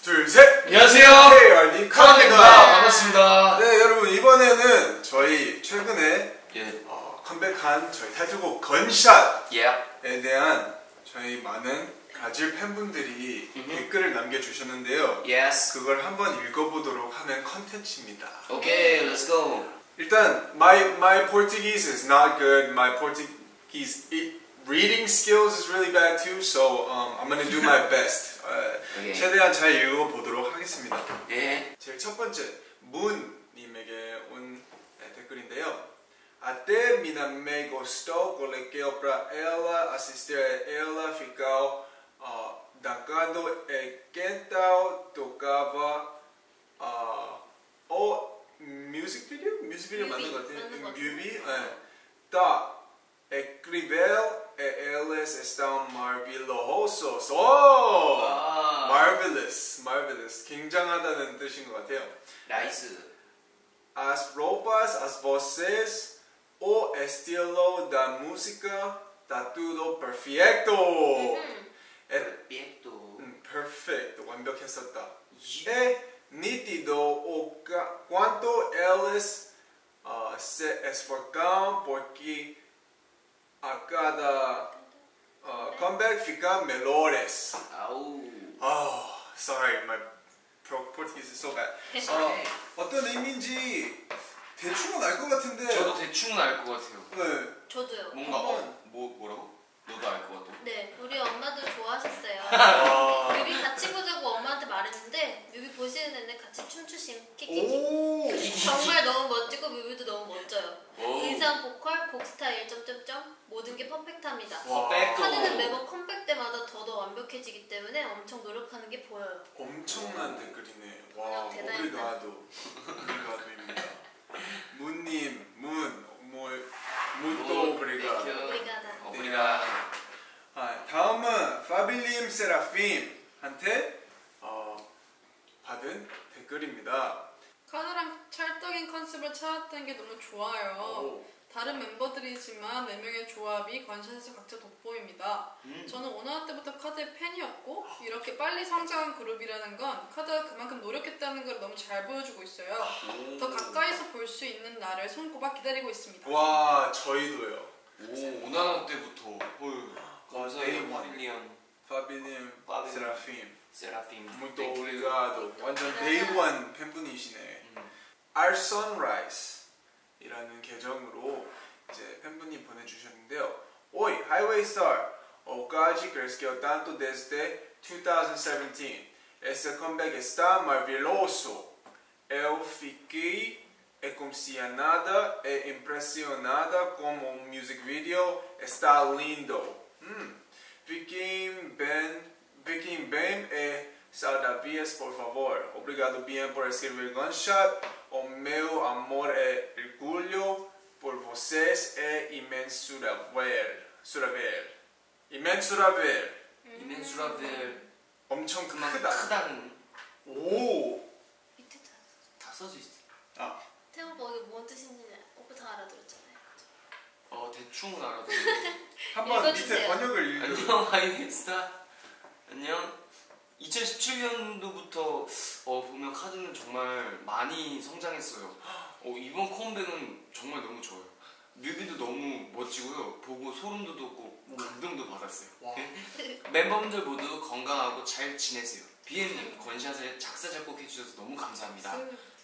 둘, 셋! 안녕하세요. Hey, 니카입니다. 반갑습니다. 네, 여러분 이번에는 저희 최근에 예. 컴백한 저희 타이틀곡 건샷에 예. 대한 저희 많은 브라질 팬분들이 댓글을 남겨주셨는데요. Yes. 그걸 한번 읽어보도록 하는 컨텐츠입니다. Okay, let's go. 일단 my Portuguese is not good. My Portuguese reading skills is really bad too. So I'm gonna do my best. Okay. 최대한 잘 읽어보도록 하겠습니다. 예. 제일 첫 번째 문님에게 온 댓글인데요. Até minha me gostou, coloquei para ela assistir a ela, ficou dancando e quental tocava o music video 맞는 것 같아요. 뮤비, tá incrível e eles estão maravilhosos. 오, marvelous, 굉장하다는 뜻인 것 같아요. 나이스. As roupas, as vozes, o estilo da música, tá tudo perfecto. Perfecto. Perfect, 완벽했었다. É nítido o quanto eles se esforçam porque a cada comeback fica melhores. 아우. Oh, sorry, my Portuguese is so bad. 어떤 의미인지 대충은 알 것 같은데. 저도 대충은 알 것 같아요. 네. 저도요. 뭔가 뭐라고? 너도 알 것 같아. 네, 우리 엄마도 좋아하셨어요. 뮤비 같이 보자고 엄마한테 말했는데 뮤비 보시는 내내 같이 춤추심. 키키키. 정말 너무 멋지고 뮤비도 너무 멋져요. 의상, 보컬, 곡 스타일 점점점 모든 게 퍼펙트합니다. 카드는 매번 컴백 때마다 더더 완벽해지기 때문에 엄청 노력하는 게 보여요. 엄청난 댓글이네. 와, 오브리가도입니다. 문님, muito obrigado. 오브리가도. 다음은 파빌림 세라핌한테 받은 댓글입니다. 카드랑 찰떡인 컨셉을 찾았던 게 너무 좋아요. 다른 멤버들이지만 4명의 조합이 건샷에서 각자 돋보입니다. 저는 오너화 때부터 카드의 팬이었고 이렇게 빨리 성장한 그룹이라는 건 카드가 그만큼 노력했다는 걸 너무 잘 보여주고 있어요. 더 가까이서 볼 수 있는 날을 손꼽아 기다리고 있습니다. 와, 저희도요. 오나나 때부터. 감사해요, 파빌림 세라핌. muito Thank you. obrigado. 완전 데이원 팬분이시네. Our Sunrise 이라는 계정으로 이제 팬분이 보내주셨는데요. Oi, Highway Star. O Kaji cresceu tanto desde 2017. Esse comeback está maravilhoso. Eu fiquei emocionada e impressionada como o music video está lindo. Fiquem bem e saudáveis, por favor. Obrigado bien por escrever Gunshot. O meu amor e orgulho por vocês é imensurável. 엄청 그만큼 크다. 크다는. 오. 밑에 다 써져 있어. 태영 오빠 이게 뭔 뜻인지 오빠 다 알아들었잖아요. 대충은 알아듣는데. 한번 밑에 읽어주세요. 번역을 읽어. 안녕, 하이스타. 안녕. 2017년도부터 보면 카드는 정말 많이 성장했어요. 이번 컴백은 정말 너무 좋아요. 뮤비도 너무 멋지고요. 보고 소름도 돋고 감동도 받았어요. 멤버분들 모두 건강하고 잘 지내세요. 비엔님 건샷에 작사 작곡해주셔서 너무 감사합니다.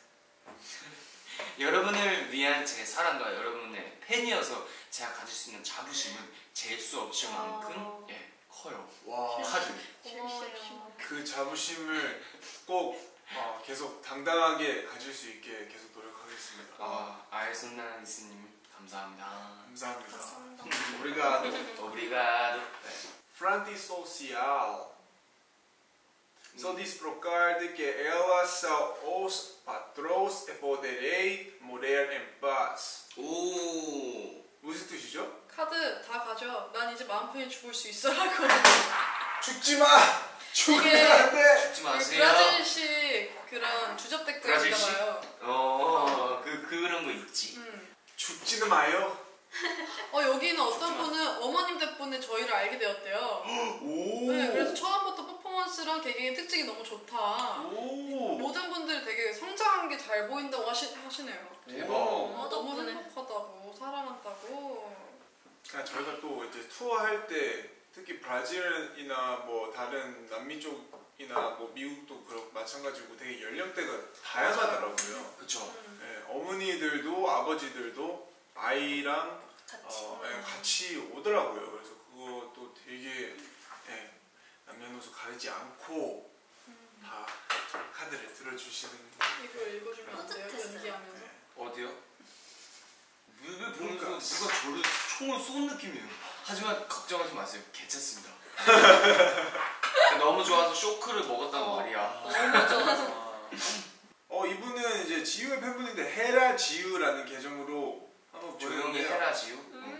여러분을 위한 제 사랑과 여러분의 팬이어서 제가 가질 수 있는 자부심은 잴 수 없을 만큼 커요. 와. 카드. 고마워요. 그 자부심을 꼭 계속 당당하게 가질 수 있게 계속 노력하겠습니다. 알손나니스님 감사합니다. 감사합니다. 감사합니다. 오브리가도. Frente social. Só diz pro card que ela são os patrões e poderei morrer em paz. 무슨 뜻이죠? 카드 다 가져. 난 이제 마음 편히 죽을 수 있어라고. 죽지 마! 죽으면 안 돼! 죽지 마세요. 브라질식 그런 주접 댓글인가 봐요. 그런 거 있지. 죽지는 마요. 여기는 어떤 분은 어머님 덕분에 저희를 알게 되었대요. 오. 네, 그래서 처음부터 퍼포먼스 퍼포먼스랑 개개인 특징이 너무 좋다. 오. 모든 분들이 되게 성장한 게 잘 보인다고 하시네요. 대박. 너무 덕분에. 행복하다고 사랑한다고. 그냥 저희가 또 이제 투어할 때 특히 브라질이나 뭐 다른 남미 쪽이나 뭐 미국도 그렇고 마찬가지고 되게 연령대가 다양하더라고요. 그쵸. 네, 어머니들도 아버지들도 아이랑 같이. 같이 오더라고요. 그래서 그것도 되게 남녀노소 가리지 않고 다 카드를 들어주시는. 이거 읽어주면 안 돼요? 뿌듯했어요. 연기하면서. 네. 어디요? 뮤비 보면서 그러니까. 누가 저를 총을 쏜 느낌이에요. 하지만 걱정하지 마세요. 괜찮습니다. 너무 좋아서 쇼크를 먹었단 말이야. 너무 좋아서. 이분은 이제 지우의 팬분인데 헤라 지우라는 계정으로 한번 조용히 보여드릴게요. 해라 지우.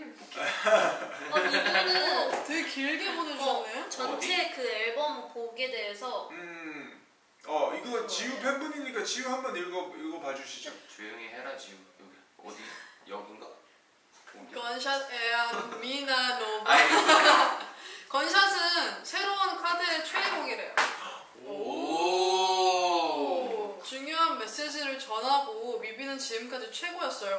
이분은 되게 길게 보내주셨네. 전체 그 앨범 곡에 대해서 이거 지우 팬분이니까 지우 한번 읽어봐 주시죠. 조용히 해라 지우. 여기 어디? 여긴가? 건샷 에안 미나 노. 아니, 건샷은 새로운 카드의 최애곡이래요. 오. 중요한 메시지를 전하고 뮤비는 지금까지 최고였어요.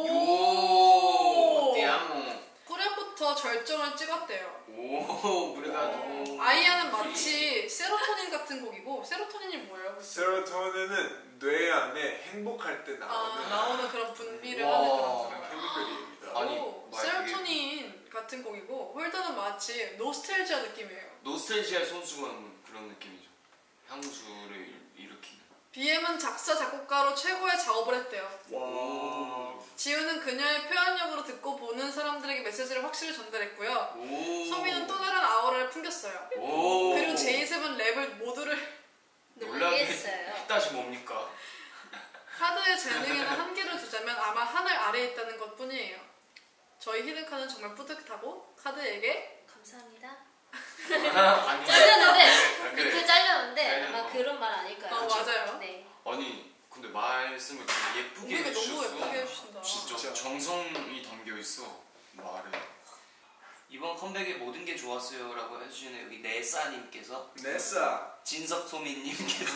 요. 띠아모. 후렴부터 절정을 찍었대요. 오. 그래가지고. 아이아는 마치 세로토닌 같은 곡이고, 세로토닌이 뭐예요? 세로토닌은 뇌 안에 행복할 때 나오는 나오는 그런 분비를 와. 하는 그런 그런 케미컬입니다. 아니, 오, 말 되게- 세로토닌 같은 곡이고 홀더는 마치 노스텔지아 느낌이에요. 노스텔지아의 손수건 그런 느낌이죠. 향수를 일으키는. BM은 작사 작곡가로 최고의 작업을 했대요. 와. 지우는 그녀의 표현력으로 듣고 보는 사람들에게 메시지를 확실히 전달했고요. 오. 소미는 또 다른 아우라를 풍겼어요. 오. 그리고 제이셉은 랩을 모두를 놀라게 했어요. 다시 뭡니까? 카드의 재능에는 한계를 두자면 아마 하늘 아래에 있다는 것 뿐이에요. 저희 히든카는 정말 뿌듯하고 카드에게 감사합니다. 아니. 잘렸는데 그래. 밑에 잘렸는데 잘렸어. 아마 그런 말 아닐까요? 맞아요. 네. 아니 근데 말씀을 되게 예쁘게 우리가 너무 해주셨어. 예쁘게 해주신다. 진짜 진짜. 정성이 담겨 있어 말에. 이번 컴백에 모든 게 좋았어요라고 해주시는 여기 네사님께서 네사. 진석소민님께서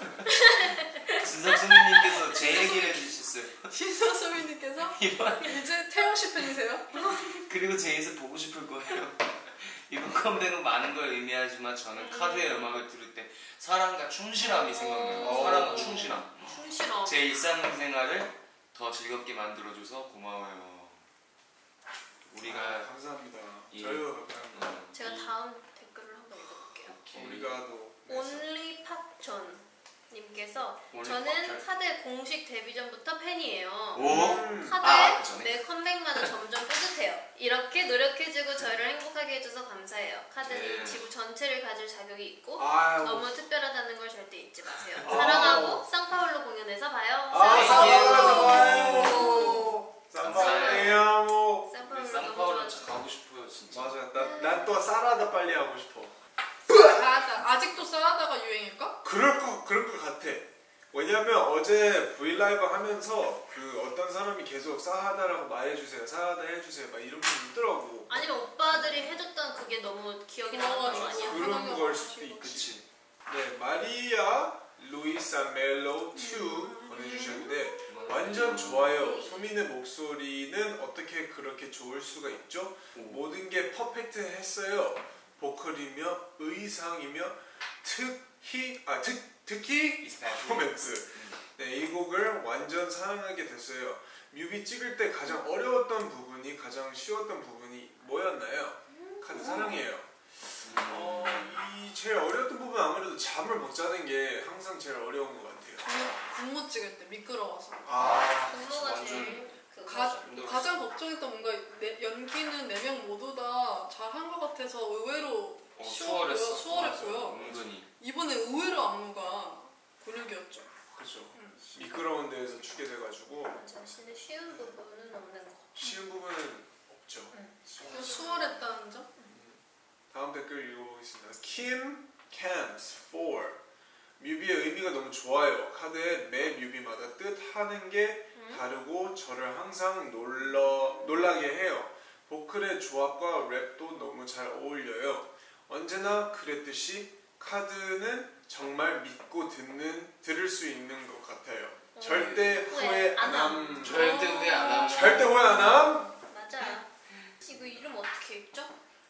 진석소민님께서 제 얘기를 해주셨어요. 신서소민님께서 이번 이제 태영 씨 팬이세요? 그리고 제이스 보고 싶을 거예요. 이번 컴백은 많은 걸 의미하지만 저는 카드의 음악을 들을 때 사랑과 충실함이 생각나요. 사랑과 충실함. 충실함. 제 일상생활을 더 즐겁게 만들어줘서 고마워요. 우리가 감사합니다. 이- 저희가 감사합니다. 제가 다음 댓글을 한번 읽어볼게요. 우리가 또 온리 팝전 님께서 온리 저는 팝전. 카드의 공식 데뷔 전부터 팬이에요. 오? 카드의 그 전에? 매 컴백마다 점점 뿌듯해요. 이렇게 노력해주고 저를 행복하게 해줘서 감사해요. 카드는 네. 지구 전체를 가질 자격이 있고 아유. 너무 특별하다는 걸 절대 잊지 마세요. 아우. 사랑하고 쌍파울로 공연에서 봐요. 사랑해요. 감사해요. 쌍파울로. 쌍파울로 너무 쌍파울로 좋아요. 가고 싶어요 진짜. 맞아. 난 또 사라다 빨리 하고 싶어. 아직도 싸다가 유행일까? 그럴 것 같아. 왜냐면 어제 브이라이브 하면서 그 어떤 사람이 계속 사하다라고 말해주세요, 사하다 해주세요, 막 이런 분 있더라고. 아니면 오빠들이 해줬던 그게 너무 기억이 나는 거 아니야? 그런 걸 수도 있지. 그치. 네, 마리아 루이사 멜로 2 보내주셨는데 완전 좋아요. 소민의 목소리는 어떻게 그렇게 좋을 수가 있죠? 모든 게 퍼펙트했어요. 보컬이며 의상이며 특히 퍼포먼스. 네, 이 곡을 완전 사랑하게 됐어요. 뮤비 찍을 때 가장 어려웠던 부분이 가장 쉬웠던 부분이 뭐였나요? 카드 사랑해요. 이 제일 어려웠던 부분은 아무래도 잠을 못 자는 게 항상 제일 어려운 것 같아요. 분무 찍을 때 미끄러워서. 분노가 완전 제일 그거. 가장 걱정했던 뭔가 연기는 4명 모두 다 잘한 것 같아서 의외로 쉬웠고요, 수월했어. 수월했고요. 맞아, 은근히. 이번에 의외로 안무가 곤욕이었죠. 그렇죠. 미끄러운 데에서 추게 돼가지고 맞아. 근데 쉬운 부분은 없는 거. 쉬운 부분은 없죠. 수월했다는 점? 다음 댓글 읽어보겠습니다. Kim Camps 4 뮤비의 의미가 너무 좋아요. 카드의 매 뮤비마다 뜻하는 게 다르고 저를 항상 놀라게 해요. 보컬의 조합과 랩도 너무 잘 어울려요. 언제나 그랬듯이 카드는 정말 믿고 들을 수 있는 것 같아요. 절대 후회 후회 안 안 함. 절대 후회 안 함. 절대 후회 안 함. 맞아요. 이거 이름 어떻게 읽죠?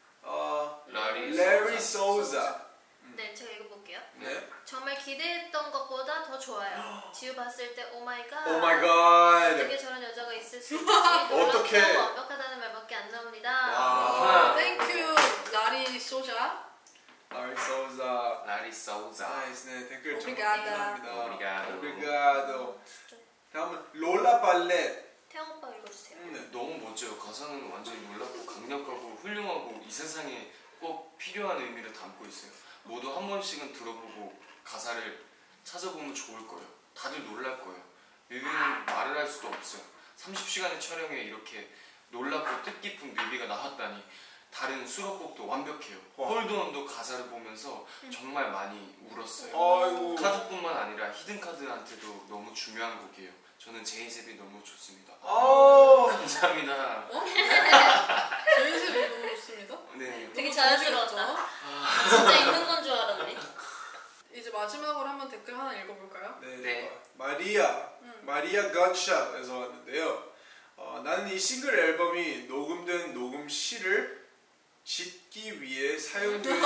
레리 소자. 네, 제가 읽어볼게요. 네. 정말 기대했던 것보다 더 좋아요. 지우 봤을 때 오 마이 갓. 오 마이 갓. 어떻게 저런 여자가 있을 수 있지? 어떻게? 놀랍고 완벽하다는 말밖에 안 나옵니다. 와. 땡큐 라리 소자. 레리 소자. 라리 사우자. 나이스. 네, 댓글 정말 오브리가다. 감사합니다. 오브리가도. 오브리가도. 다음은 롤라 발렛. 태영 오빠 읽어주세요. 네. 너무 멋져요. 가사는 완전히 놀랍고 강력하고 훌륭하고 이 세상에 꼭 필요한 의미를 담고 있어요. 모두 한 번씩은 들어보고 가사를 찾아보면 좋을 거예요. 다들 놀랄 거예요. 뮤비는 말을 할 수도 없어요. 30시간의 촬영에 이렇게 놀랍고 뜻깊은 뮤비가 나왔다니. 다른 수록곡도 완벽해요. 와. 홀드온도 가사를 보면서 정말 많이 울었어요. 아이고. 카드뿐만 아니라 히든카드한테도 너무 중요한 곡이에요. 저는 제이셉이 너무 좋습니다. 감사합니다. 제이셉이 너무 좋습니다. 네. 되게 너무 자연스러웠다. 잘생겼죠? 진짜 있는 건 줄 알았네. 이제 마지막으로 한번 댓글 하나 읽어볼까요? 네. 네. 마리아 갓샷에서 왔는데요. 나는 이 싱글 앨범이 녹음된 녹음실을 짓기 위해 사용된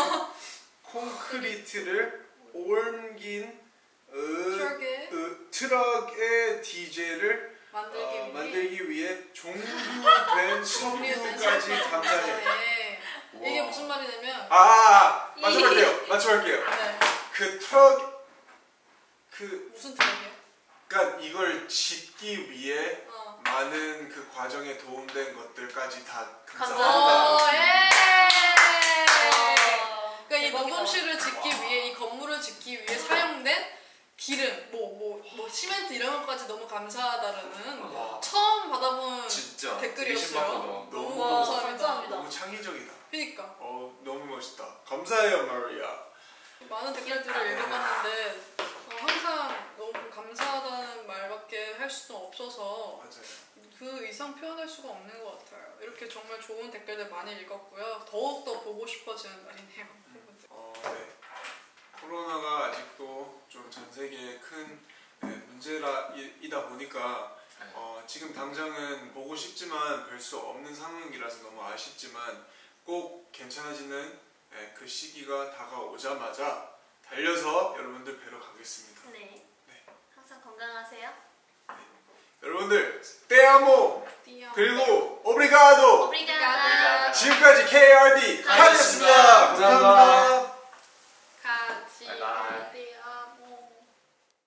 콘크리트를 옮긴 트럭의 디젤을 만들기 위해 종류된 선물까지 감사해. 네. 이게 무슨 말이냐면 맞춰볼게요. 네. 그 트럭 무슨 트럭이요? 그러니까 이걸 짓기 위해 어. 많은 그 과정에 도움된 것들까지 다 감사합니다. 감사합니다. 그러니까 이 대박이다. 녹음실을 짓기 위해 이 건물을 짓기 위해 사용된 기름, 뭐 시멘트 이런 것까지 너무 감사하다라는 와. 처음 받아본 진짜 댓글이었어요. 되게 신박하다. 너무 와, 감사합니다. 감사합니다. 너무 창의적이다. 그러니까 너무 멋있다. 감사해요, 마리아. 많은 댓글들을 읽어봤는데 항상 너무 감사하다는 말밖에 할 수는 없어서 맞아요. 그 이상 표현할 수가 없는 것 같아요. 이렇게 정말 좋은 댓글들 많이 읽었고요. 더욱더 보고 싶어지는 날이네요. 네. 코로나가 아직도 좀 전 세계에 큰 문제이다 보니까 지금 당장은 보고 싶지만 뵐 수 없는 상황이라서 너무 아쉽지만 꼭 괜찮아지는 그 시기가 다가오자마자 달려서 여러분들 뵈러 가겠습니다. 네. 항상 건강하세요. 여러분들 떼아모 띠용. 그리고 오브리가도 오브리가다. 지금까지 KRD 카드였습니다. 감사합니다.